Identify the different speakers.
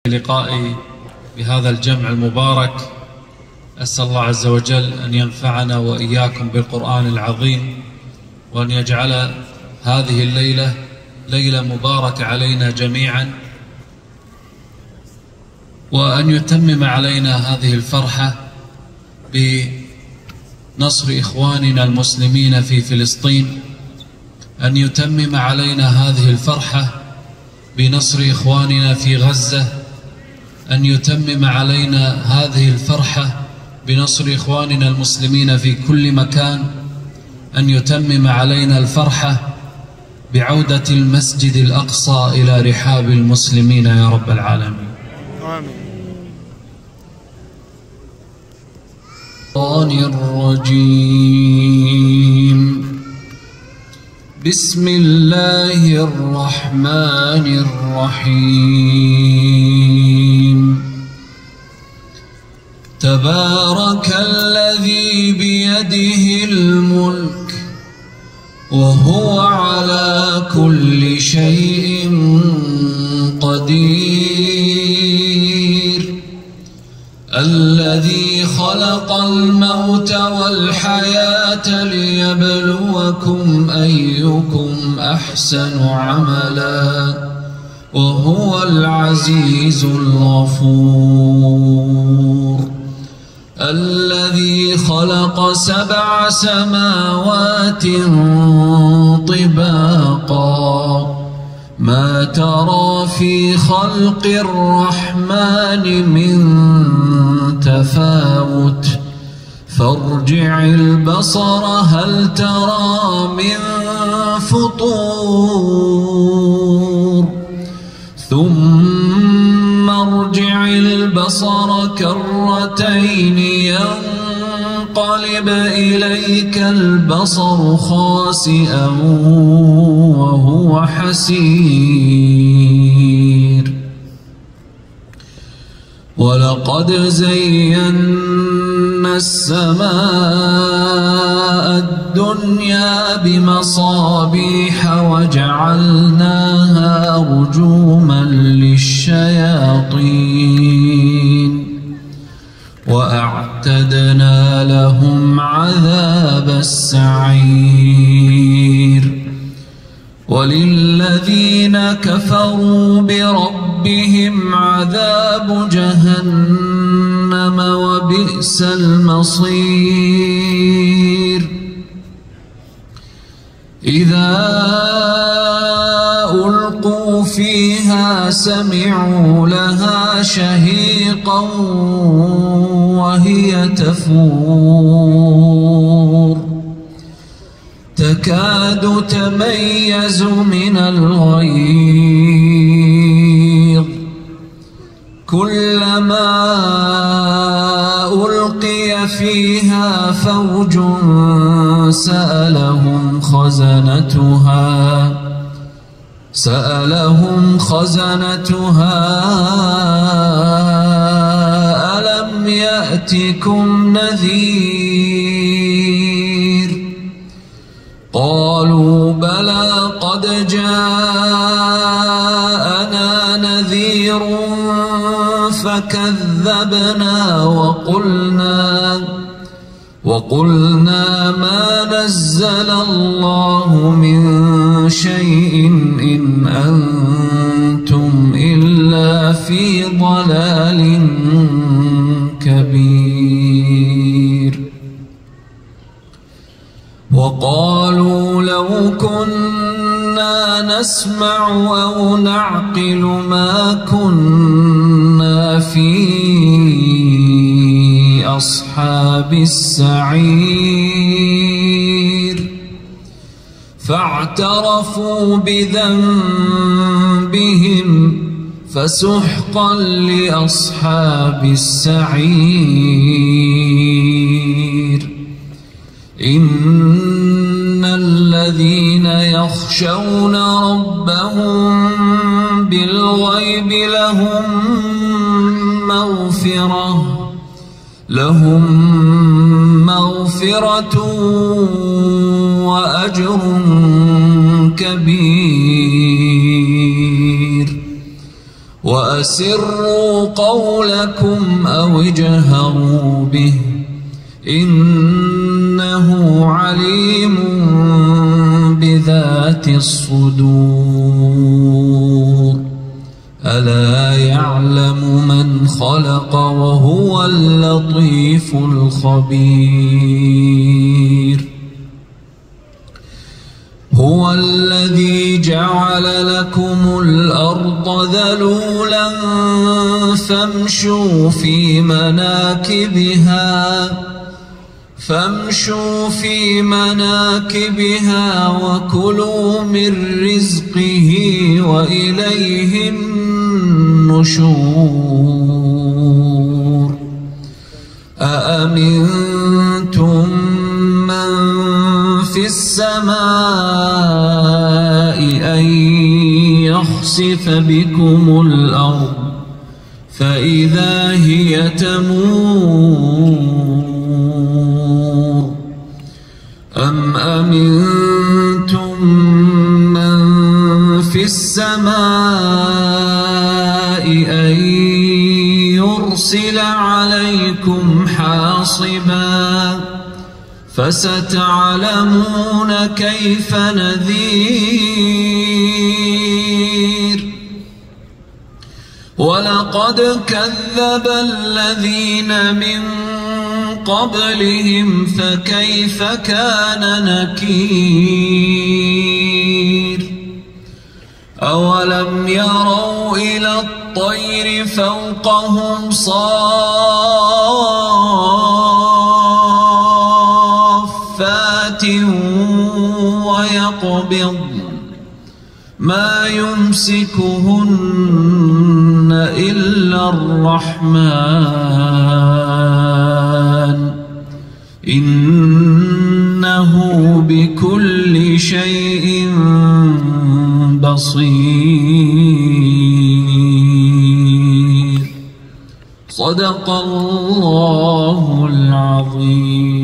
Speaker 1: لقائي بهذا الجمع المبارك. أسأل الله عز وجل أن ينفعنا وإياكم بالقرآن العظيم، وأن يجعل هذه الليلة ليلة مباركة علينا جميعا، وأن يتمم علينا هذه الفرحة بنصر إخواننا المسلمين في فلسطين، أن يتمم علينا هذه الفرحة بنصر إخواننا في غزة، أن يتمم علينا هذه الفرحة بنصر إخواننا المسلمين في كل مكان، أن يتمم علينا الفرحة بعودة المسجد الأقصى إلى رحاب المسلمين يا رب العالمين. آمين. الرجيم. بسم الله الرحمن الرحيم. تبارك الذي بيده الملك وهو على كل شيء قدير، الذي خلق الموت والحياة ليبلوكم أيكم أحسن عملا وهو العزيز الغفور، الذي خلق 7 سماوات طباقا ما ترى في خلق الرحمن من تفاوت، فارجع البصر هل ترى من فطور، ثم ارجع البصر كرتين ينقلب إليك البصر خاسئا وهو حسير، ولقد زينا السماء الدنيا بمصابيح وجعلناها رجوما للشياطين وأعتدنا لهم عذاب السعير، وللذين كفروا بربهم عذاب جهنم وبئس المصير. إذا ألقوا فيها سمعوا لها شهيقا وهي تفور، تكاد تميز من الغيظ، كلما ألقي فيها فوج سألهم خزنتها ألم يأتكم نذير، قالوا بلى قد جاءنا نذير فكذبنا وقلنا ما نزل الله من شيء إن أنتم إلا في ضلال كبير، وقالوا لو كنا نسمع أو نعقل ما كنا في أصحاب السعير، فاعترفوا بذنبهم فسحقا لأصحاب السعير. إن الذين يخشون ربهم بالغيب لهم مغفرة وأجر كبير،
Speaker 2: وأسروا قولكم أو اجهروا به إنه عليم بذات الصدور ألا يعلم من خلق وهو اللطيف الخبير هو الذي جعل لكم الأرض ذلولا فامشوا في مناكبها وكلوا من رزقه وإليه النشور أأمنتم من في السماء أن يخسف بكم الأرض فإذا هي تمور أم أمنتم من في السماء أن يرسل عليكم حاصبا فستعلمون كيف نذير ولقد كذب الذين من قبلهم فكيف كان نكير أولم يروا إلى الطير فوقهم صافات ويقبض ما يمسكهن إلا الرحمن إنه بكل شيء بصير صدق الله العظيم.